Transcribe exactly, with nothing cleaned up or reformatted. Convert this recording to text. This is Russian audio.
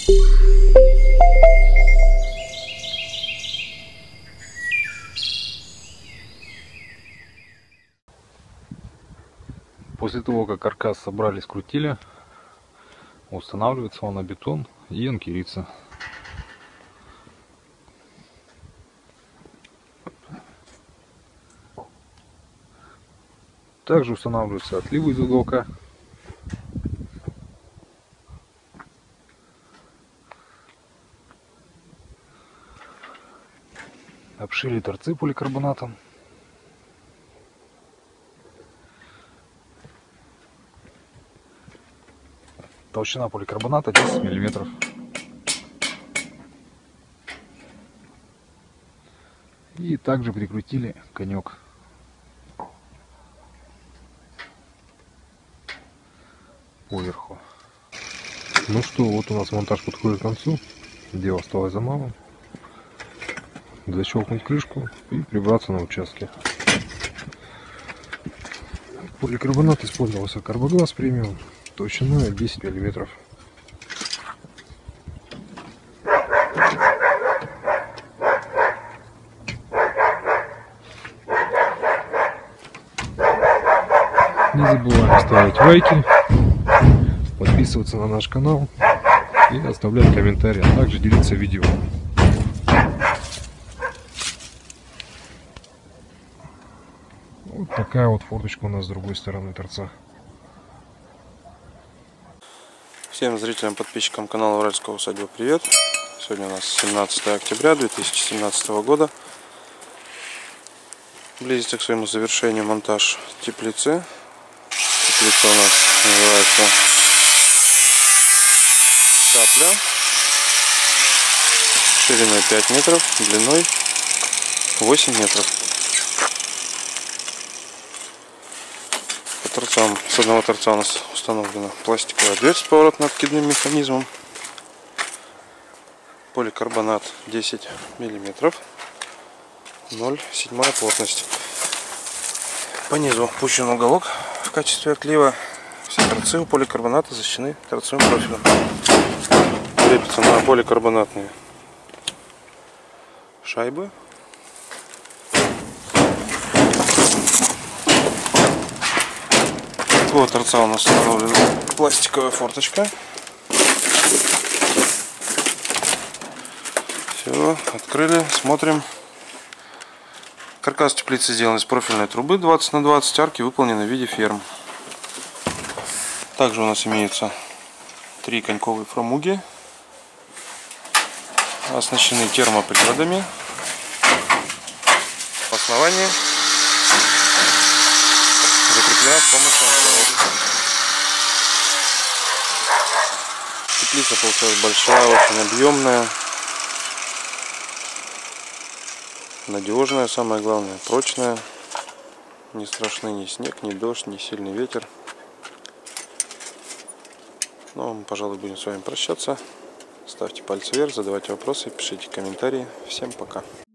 После того, как каркас собрали, скрутили, устанавливается он на бетон и анкерится. Также устанавливаются отливы из уголка. Обшили торцы поликарбонатом. Толщина поликарбоната десять миллиметров. И также прикрутили конек. Поверху. Ну что, вот у нас монтаж подходит к концу. Дело осталось за малым. Защелкнуть крышку и прибраться на участке. Поликарбонат использовался карбоглаз премиум, толщиной десять миллиметров. Не забываем ставить лайки, подписываться на наш канал и оставлять комментарии, а также делиться видео. Вот такая вот форточка у нас с другой стороны торца. Всем зрителям, подписчикам канала Уральская усадьба привет! Сегодня у нас семнадцатое октября две тысячи семнадцатого года. Близится к своему завершению монтаж теплицы. Теплица у нас называется Капля. Шириной пять метров, длиной восемь метров. По торцам, с одного торца у нас установлена пластиковая дверь с поворотно-откидным механизмом. Поликарбонат десять миллиметров, ноль целых семь десятых плотность. По низу пущен уголок в качестве отлива. Все торцы у поликарбоната защищены торцевым профилем. Крепятся на поликарбонатные шайбы. От торца у нас установлена пластиковая форточка. Все, открыли, смотрим. Каркас теплицы сделан из профильной трубы двадцать на двадцать, арки выполнены в виде ферм. Также у нас имеются три коньковые фрамуги, оснащены термоприводами. В основании закреплена с помощью анкеров. Теплица получилась большая, очень объемная, надежная, самое главное, прочная. Не страшны ни снег, ни дождь, ни сильный ветер. Ну, мы, пожалуй, будем с вами прощаться. Ставьте пальцы вверх, задавайте вопросы, пишите комментарии. Всем пока.